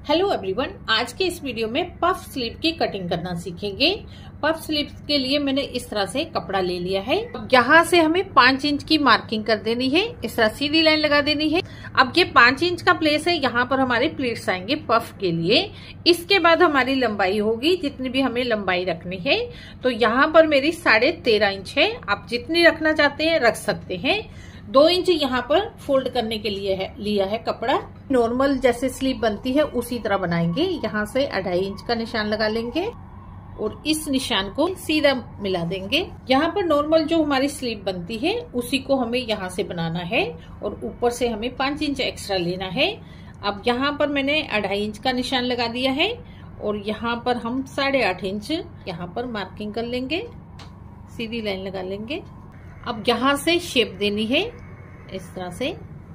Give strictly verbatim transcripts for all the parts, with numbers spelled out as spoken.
Hello everyone, आज के इस वीडियो में पफ स्लीव की कटिंग करना सीखेंगे। पफ स्लीव के लिए मैंने इस तरह से कपड़ा ले लिया है। अब यहाँ से हमें पांच इंच की मार्किंग कर देनी है, इस तरह सीधी लाइन लगा देनी है। अब ये पांच इंच का प्लेस है, यहाँ पर हमारे प्लीट्स आएंगे पफ के लिए। इसके बाद हमारी लंबाई होगी जितनी भी हमें लंबाई रखनी है। तो यहाँ पर मेरी साढ़े तेरह इंच है, आप जितनी रखना चाहते हैं रख सकते हैं। दो इंच यहाँ पर फोल्ड करने के लिए है लिया है कपड़ा। नॉर्मल जैसे स्लीव बनती है उसी तरह बनाएंगे। यहाँ से अढ़ाई इंच का निशान लगा लेंगे और इस निशान को सीधा मिला देंगे। यहाँ पर नॉर्मल जो हमारी स्लीव बनती है उसी को हमें यहाँ से बनाना है और ऊपर से हमें पांच इंच एक्स्ट्रा लेना है। अब यहाँ पर मैंने अढ़ाई इंच का निशान लगा दिया है और यहाँ पर हम साढ़े आठ इंच यहाँ पर मार्किंग कर लेंगे, सीधी लाइन लगा लेंगे। अब यहाँ से शेप देनी है इस तरह से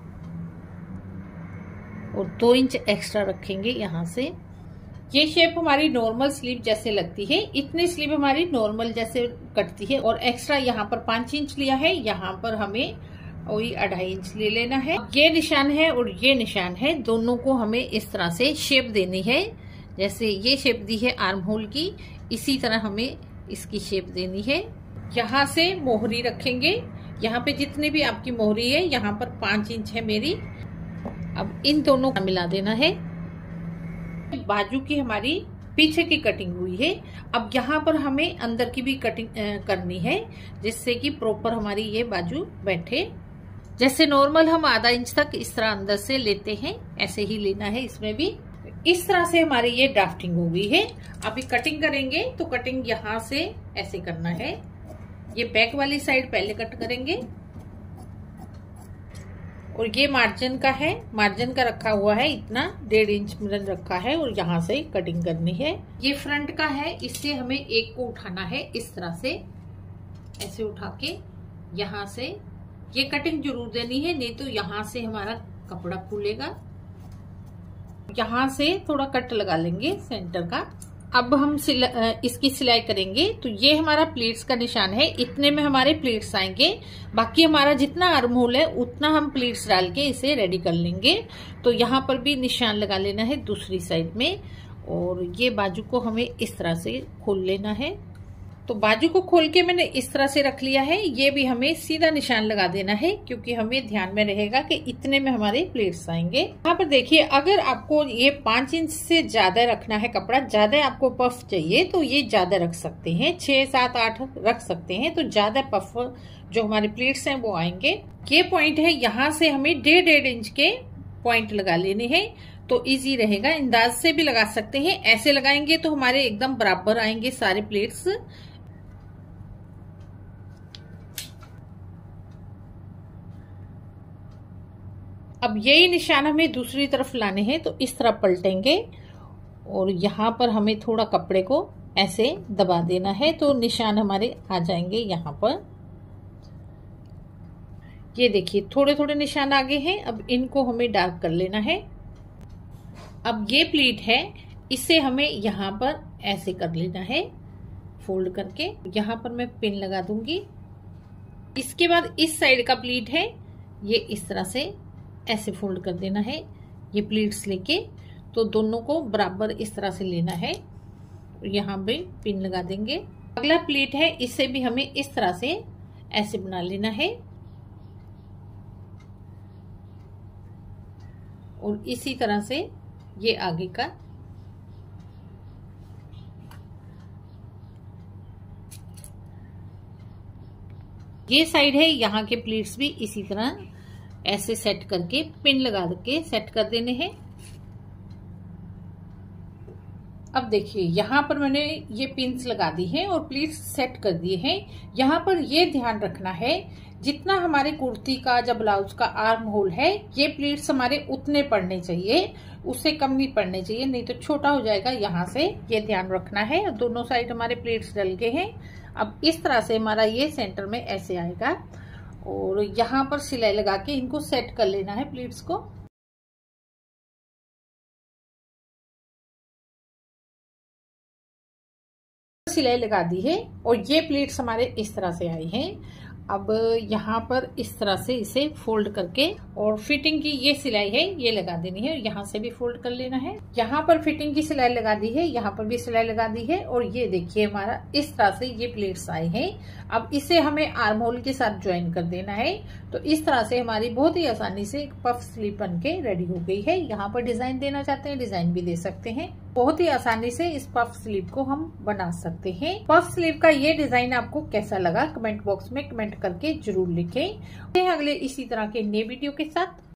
और दो इंच एक्स्ट्रा रखेंगे यहाँ से। ये शेप हमारी नॉर्मल स्लीव जैसे लगती है, इतनी स्लीव हमारी नॉर्मल जैसे कटती है। और एक्स्ट्रा यहाँ पर पांच इंच लिया है, यहाँ पर हमें वही अढ़ाई इंच ले लेना है। ये निशान है और ये निशान है, दोनों को हमें इस तरह से शेप देनी है। जैसे ये शेप दी है आर्म होल की, इसी तरह हमें इसकी शेप देनी है। यहाँ से मोहरी रखेंगे, यहाँ पे जितनी भी आपकी मोहरी है यहाँ पर पांच इंच है मेरी। अब इन दोनों को मिला देना है। बाजू की हमारी पीछे की कटिंग हुई है। अब यहाँ पर हमें अंदर की भी कटिंग करनी है जिससे कि प्रॉपर हमारी ये बाजू बैठे। जैसे नॉर्मल हम आधा इंच तक इस तरह अंदर से लेते हैं, ऐसे ही लेना है इसमें भी। इस तरह से हमारी ये ड्राफ्टिंग हो गई है। अभी कटिंग करेंगे तो कटिंग यहाँ से ऐसे करना है। ये बैक वाली साइड पहले कट करेंगे और ये मार्जिन का है, मार्जिन का रखा हुआ है इतना डेढ़ इंच मैंने रखा है और यहाँ से कटिंग करनी है। ये फ्रंट का है, इससे हमें एक को उठाना है इस तरह से, ऐसे उठा के यहाँ से ये कटिंग जरूर देनी है, नहीं तो यहाँ से हमारा कपड़ा खुलेगा। यहाँ से थोड़ा कट लगा लेंगे सेंटर का। अब हम सिला, इसकी सिलाई करेंगे। तो ये हमारा प्लीट्स का निशान है, इतने में हमारे प्लीट्स आएंगे। बाकी हमारा जितना आर्म होल है उतना हम प्लीट्स डाल के इसे रेडी कर लेंगे। तो यहाँ पर भी निशान लगा लेना है दूसरी साइड में और ये बाजू को हमें इस तरह से खोल लेना है। तो बाजू को खोल के मैंने इस तरह से रख लिया है। ये भी हमें सीधा निशान लगा देना है क्योंकि हमें ध्यान में रहेगा कि इतने में हमारे प्लेट्स आएंगे। यहाँ पर देखिए, अगर आपको ये पांच इंच से ज्यादा रखना है कपड़ा, ज्यादा आपको पफ चाहिए तो ये ज्यादा रख सकते हैं, छह सात आठ रख सकते हैं। तो ज्यादा पफ जो हमारे प्लेट्स हैं वो आएंगे। ये पॉइंट है, यहाँ से हमें डेढ़ डेढ़ इंच के पॉइंट लगा लेने हैं तो इजी रहेगा। अंदाज से भी लगा सकते हैं, ऐसे लगाएंगे तो हमारे एकदम बराबर आएंगे सारे प्लेट्स। अब यही निशान हमें दूसरी तरफ लाने हैं तो इस तरह पलटेंगे और यहाँ पर हमें थोड़ा कपड़े को ऐसे दबा देना है तो निशान हमारे आ जाएंगे यहाँ पर। ये देखिए थोड़े थोड़े निशान आगे हैं, अब इनको हमें डार्क कर लेना है। अब ये प्लीट है, इसे हमें यहाँ पर ऐसे कर लेना है फोल्ड करके। यहाँ पर मैं पिन लगा दूंगी। इसके बाद इस साइड का प्लीट है, ये इस तरह से ऐसे फोल्ड कर देना है ये प्लीट्स लेके। तो दोनों को बराबर इस तरह से लेना है, यहाँ पे पिन लगा देंगे। अगला प्लीट है, इसे भी हमें इस तरह से ऐसे बना लेना है और इसी तरह से ये आगे का। ये साइड है, यहाँ के प्लीट्स भी इसी तरह ऐसे सेट करके पिन लगा के सेट कर देने हैं। अब देखिए यहाँ पर मैंने ये पिन्स लगा दी हैं और प्लीट्स सेट कर दिए हैं। यहाँ पर ये ध्यान रखना है, जितना हमारे कुर्ती का या ब्लाउज का आर्म होल है ये प्लीट्स हमारे उतने पड़ने चाहिए, उससे कम नहीं पड़ने चाहिए, नहीं तो छोटा हो जाएगा। यहाँ से ये ध्यान रखना है। दोनों साइड हमारे प्लीट्स डल गए हैं। अब इस तरह से हमारा ये सेंटर में ऐसे आएगा और यहाँ पर सिलाई लगा के इनको सेट कर लेना है प्लीट्स को। सिलाई लगा दी है और ये प्लीट्स हमारे इस तरह से आई हैं। अब यहाँ पर इस तरह से इसे फोल्ड करके और फिटिंग की ये सिलाई है ये लगा देनी है और यहाँ से भी फोल्ड कर लेना है। यहाँ पर फिटिंग की सिलाई लगा दी है, यहाँ पर भी सिलाई लगा दी है और ये देखिए हमारा इस तरह से ये प्लेट्स आए हैं। अब इसे हमें आर्म होल के साथ ज्वाइन कर देना है। तो इस तरह से हमारी बहुत ही आसानी से एक पफ स्लीव बन के रेडी हो गई है। यहाँ पर डिजाइन देना चाहते हैं डिजाइन भी दे सकते हैं। बहुत ही आसानी से इस पफ स्लीव को हम बना सकते हैं। पफ स्लीव का ये डिजाइन आपको कैसा लगा कमेंट बॉक्स में कमेंट करके जरूर लिखें। अगले इसी तरह के नए वीडियो के साथ।